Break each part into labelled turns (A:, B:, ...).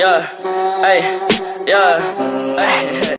A: yeah, ay, yeah, ay.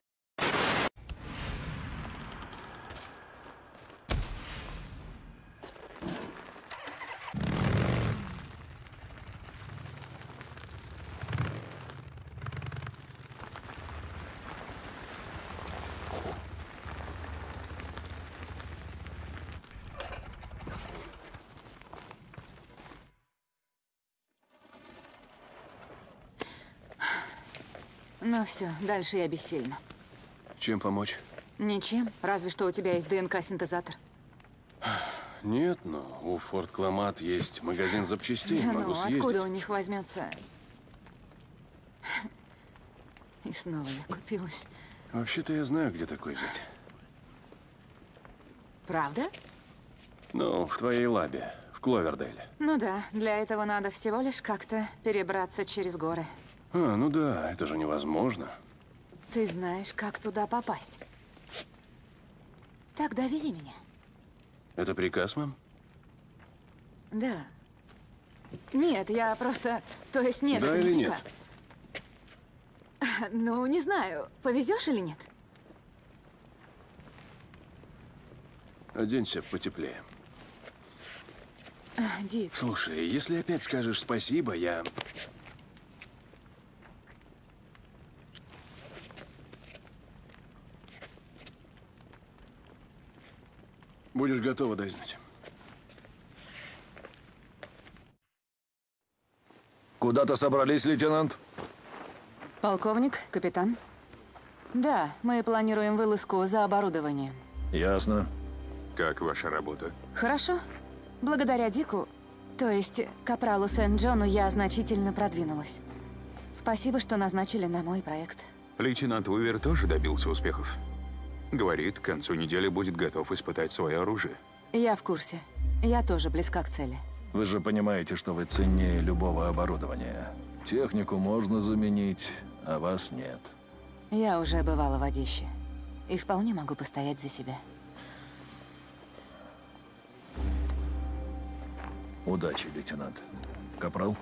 B: Ну все, дальше я бессильна.
C: Чем помочь?
B: Ничем, разве что у тебя есть ДНК-синтезатор.
C: Нет, но у Форт Кламат есть магазин запчастей,
B: Да
C: могу
B: ну,
C: съездить.
B: откуда у них возьмется? И снова я купилась.
C: Вообще-то я знаю, где такой взять.
B: Правда?
C: Ну, в твоей лабе, в Кловердейле.
B: Ну да, для этого надо всего лишь как-то перебраться через горы.
C: А, ну да, это же невозможно.
B: Ты знаешь, как туда попасть. Тогда вези меня.
C: Это приказ, мэм?
B: Да. Нет, я просто... То есть нет,
C: Да
B: это
C: или
B: не
C: нет?
B: приказ. Ну, не знаю, повезешь или нет?
C: Оденься потеплее.
B: Дик,
C: Слушай, если опять скажешь спасибо, я... Будешь готова дознать.
D: Куда-то собрались, лейтенант?
B: полковник, капитан? Да, мы планируем вылазку за оборудованием.
D: Ясно.
E: Как ваша работа?
B: Хорошо. Благодаря Дику, то есть капралу Сент-Джону, я значительно продвинулась. Спасибо, что назначили на мой проект.
E: Лейтенант Уивер тоже добился успехов. Говорит, к концу недели будет готов испытать свое оружие.
B: Я в курсе. Я тоже близка к цели.
D: Вы же понимаете, что вы ценнее любого оборудования. Технику можно заменить, а вас нет.
B: Я уже бывала в Одессе. И вполне могу постоять за себя.
D: Удачи, лейтенант. Капрал?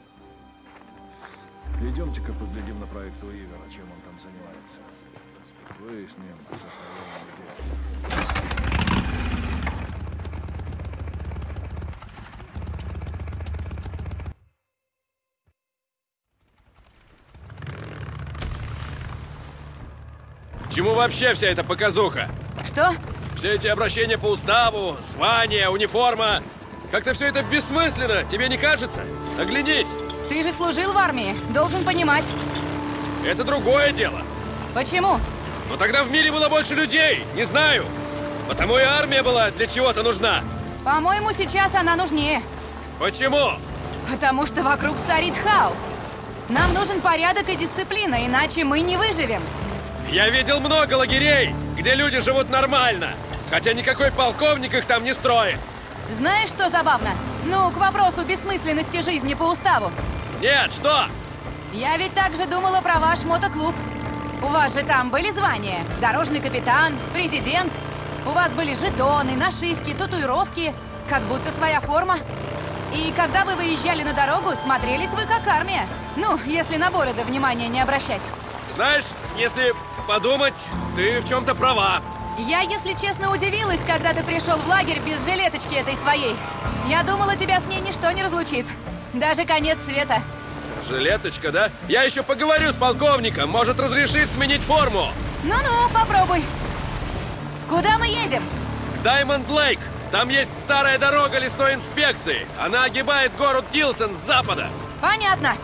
D: Идемте-ка поглядим на проект Уивера, чем он там занимается. Выясним состояние дел.
C: Чему вообще вся эта показуха?
B: Что?
C: Все эти обращения по уставу, звания, униформа. Как-то все это бессмысленно, тебе не кажется? Оглянись.
B: Ты же служил в армии, должен понимать.
C: Это другое дело.
B: Почему?
C: Но тогда в мире было больше людей, не знаю. Потому и армия была для чего-то нужна.
B: По-моему, сейчас она нужнее.
C: Почему?
B: Потому что вокруг царит хаос. Нам нужен порядок и дисциплина, иначе мы не выживем.
C: Я видел много лагерей, где люди живут нормально. Хотя никакой полковник их там не строит.
B: Знаешь, что забавно? Ну, к вопросу бессмысленности жизни по уставу.
C: Нет, что?
B: Я ведь также думала про ваш мотоклуб. У вас же там были звания. Дорожный капитан, президент. У вас были жетоны, нашивки, татуировки. Как будто своя форма. И когда вы выезжали на дорогу, смотрелись вы как армия. Ну, если на бороды внимания не обращать.
C: Знаешь, если подумать, ты в чем-то права.
B: Я, если честно, удивилась, когда ты пришел в лагерь без жилеточки этой своей. Я думала, тебя с ней ничто не разлучит. Даже конец света.
C: Жилеточка, да? Я еще поговорю с полковником, может разрешит сменить форму.
B: Ну-ну, попробуй. Куда мы едем?
C: Даймонд Лейк. Там есть старая дорога лесной инспекции. Она огибает город Тилсон с запада.
B: Понятно.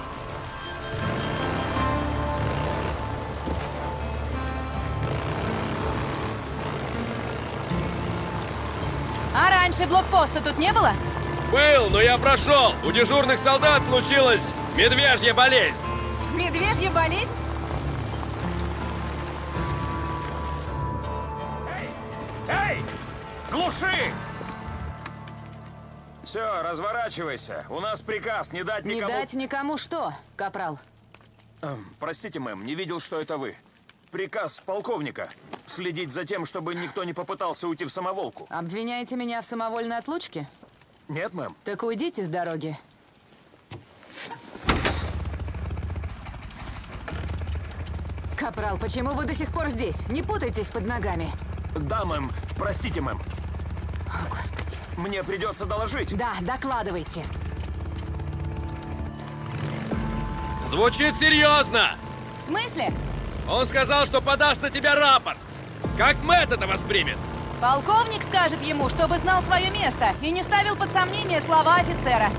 B: А раньше блокпоста тут не было?
C: Был, но я прошел. У дежурных солдат случилась медвежья болезнь.
B: Медвежья болезнь?
F: Эй! Глуши! Все, разворачивайся. У нас приказ не дать
B: Не
F: никому...
B: дать никому что, капрал?
F: Простите, мэм, не видел, что это вы. Приказ полковника. Следить за тем, чтобы никто не попытался уйти в самоволку.
B: Обвиняете меня в самовольной отлучке?
F: Нет, мэм.
B: Так уйдите с дороги. Капрал, почему вы до сих пор здесь? Не путайтесь под ногами.
F: Да, мэм. Простите, мэм.
B: О, Господи.
F: Мне придется доложить.
B: Да, докладывайте.
C: Звучит серьезно!
B: В смысле?
C: Он сказал, что подаст на тебя рапорт. Как Мэтт это воспримет?
B: Полковник скажет ему, чтобы знал свое место и не ставил под сомнение слова офицера.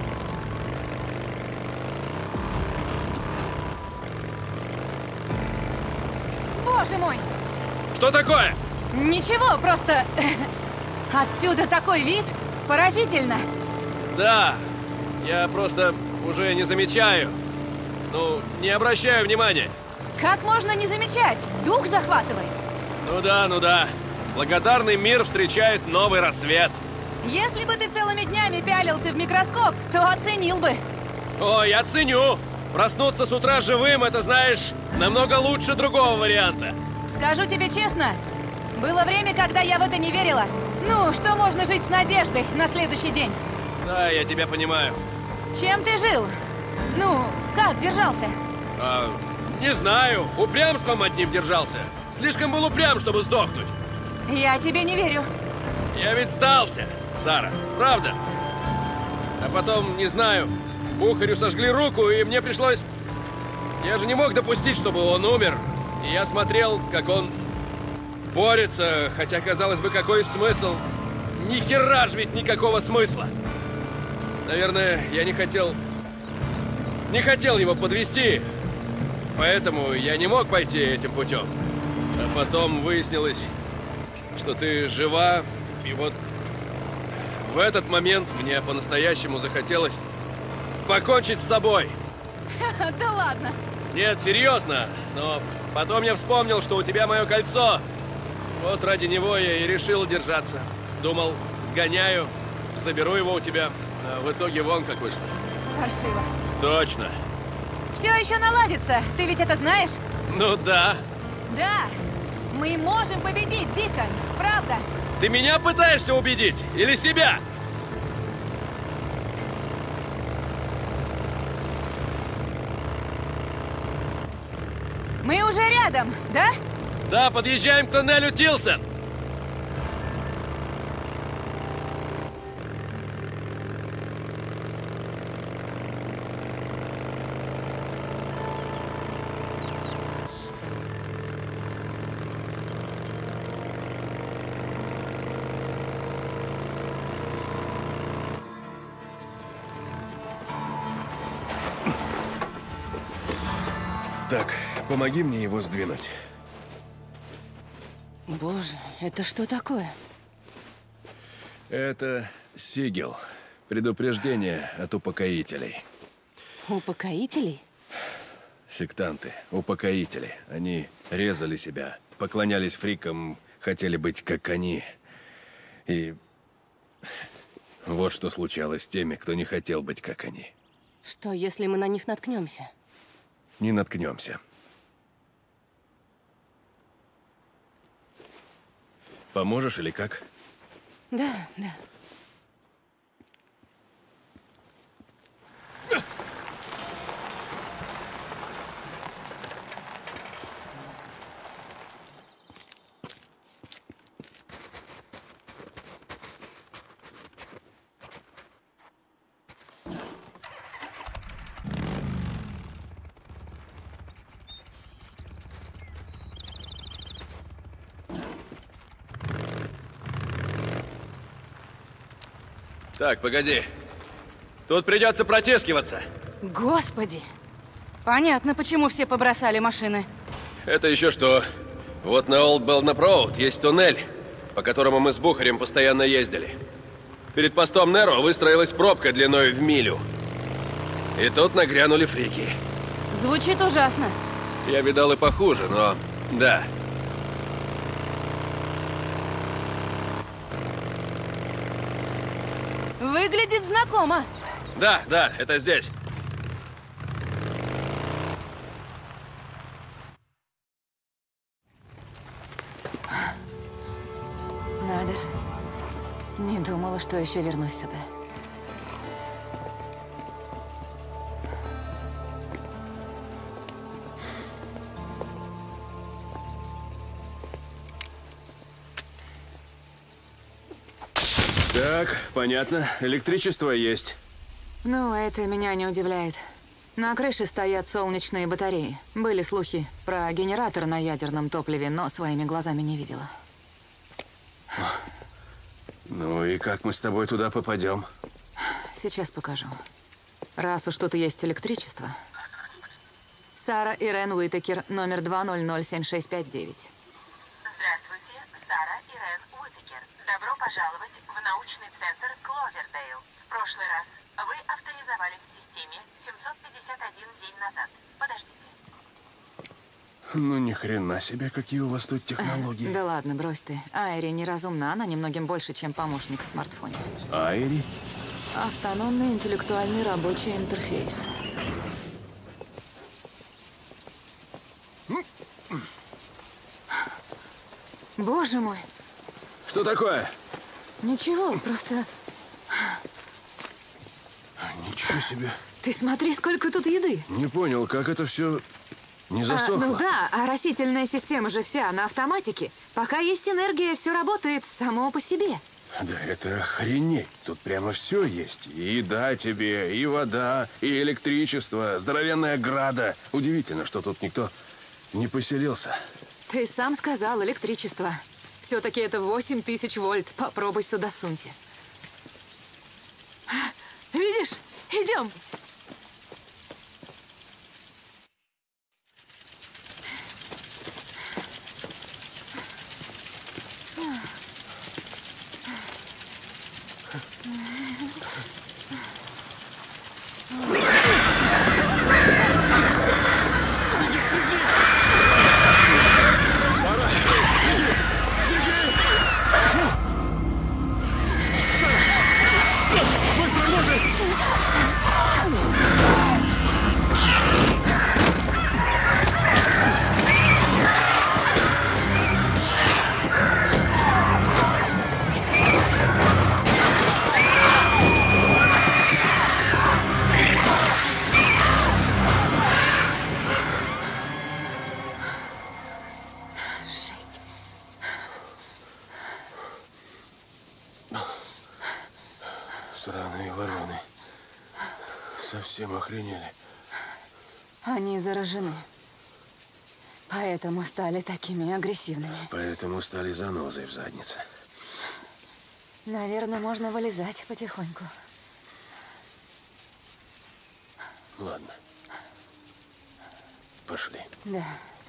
B: Боже мой!
C: Что такое?
B: Ничего, просто... Отсюда такой вид поразительно.
C: Да, я просто уже не замечаю. Ну, не обращаю внимания.
B: Как можно не замечать? Дух захватывает.
C: Ну да. Благодарный мир встречает новый рассвет.
B: Если бы ты целыми днями пялился в микроскоп, то оценил бы.
C: О, я ценю. Проснуться с утра живым, это, знаешь, намного лучше другого варианта.
B: Скажу тебе честно, было время, когда я в это не верила. Ну, что можно жить с надеждой на следующий день?
C: Да, я тебя понимаю.
B: Чем ты жил? Ну, как держался?
C: Не знаю, упрямством одним держался. Слишком был упрям, чтобы сдохнуть.
B: Я тебе не верю.
C: Я ведь сдался, Сара, правда? А потом, не знаю, Бухарю сожгли руку, и мне пришлось... Я же не мог допустить, чтобы он умер. И я смотрел, как он борется, хотя, казалось бы, какой смысл? Ни хера ж ведь никакого смысла. Наверное, я не хотел его подвести, поэтому я не мог пойти этим путем. А потом выяснилось, что ты жива, и вот в этот момент мне по-настоящему захотелось покончить с собой.
B: Да ладно.
C: Нет, серьезно, но потом я вспомнил, что у тебя мое кольцо. Вот ради него я и решил держаться. Думал, сгоняю, заберу его у тебя, а в итоге вон как вышло.
B: Паршиво.
C: Точно.
B: Все еще наладится, ты ведь это знаешь?
C: Ну да.
B: Да. Мы можем победить, Дикон, правда?
C: Ты меня пытаешься убедить? Или себя?
B: Мы уже рядом, да?
C: Да, подъезжаем к тоннелю Тилсон.
G: Так, помоги мне его сдвинуть.
B: Боже, это что такое?
G: Это сигел. Предупреждение от упокоителей.
B: Упокоителей?
G: Сектанты, упокоители. Они резали себя, поклонялись фрикам, хотели быть как они. И вот что случалось с теми, кто не хотел быть как они.
B: Что, если мы на них наткнемся?
G: Не наткнемся. Поможешь или как?
B: Да, да.
C: Так, погоди. Тут придется протискиваться.
B: Господи! Понятно, почему все побросали машины.
C: Это еще что? Вот на Олд Белкнап Роуд есть туннель, по которому мы с Бухарем постоянно ездили. Перед постом Неро выстроилась пробка длиной в милю. И тут нагрянули фрики.
B: Звучит ужасно.
C: Я видал и похуже, но да.
B: Выглядит знакомо.
C: Да, это здесь.
B: Надо же. Не думала, что еще вернусь сюда.
G: Так, понятно. Электричество есть.
B: Ну, это меня не удивляет. На крыше стоят солнечные батареи. Были слухи про генератор на ядерном топливе, но своими глазами не видела.
G: Ну и как мы с тобой туда попадем?
B: Сейчас покажу. Раз уж тут есть электричество. Сара Ирен Уитакер, номер 2007659.
H: Здравствуйте, Сара Ирен Уитакер. Добро пожаловать в научный центр Кловердейл. В прошлый раз вы авторизовались в системе 751 день назад. Подождите.
G: Ну ни хрена себе, какие у вас тут технологии.
B: Да ладно, брось ты. Айри неразумна, она немногим больше, чем помощник в смартфоне.
G: Айри?
B: Автономный интеллектуальный рабочий интерфейс. Боже мой.
G: Что такое?
B: Ничего, просто...
G: Ничего себе.
B: Ты смотри, сколько тут еды.
G: Не понял, как это все не засохло.
B: Ну да, а растительная система же вся на автоматике. Пока есть энергия, все работает само по себе.
G: Да это охренеть. Тут прямо все есть. И еда тебе, и вода, и электричество, здоровенная града. Удивительно, что тут никто не поселился.
B: Ты сам сказал, электричество. Все-таки это 8000 вольт. Попробуй сюда сунься. Видишь? Идем.
G: Сраные вороны. Совсем охренели.
B: Они заражены. Поэтому стали такими агрессивными.
G: Поэтому стали занозой в заднице.
B: Наверное, можно вылезать потихоньку.
G: Ладно. Пошли.
B: Да.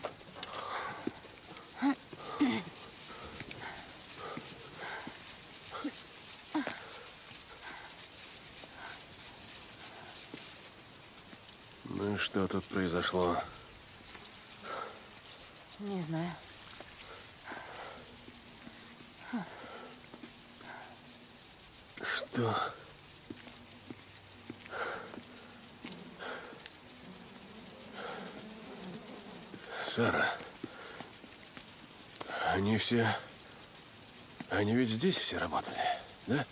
G: Ну и что тут произошло?
B: Не знаю.
G: Что? Сара, они все... Они ведь здесь все работали, да?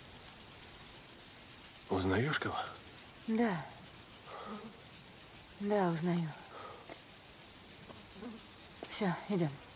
G: Узнаешь кого?
B: Да. Да, узнаю. Все, идем.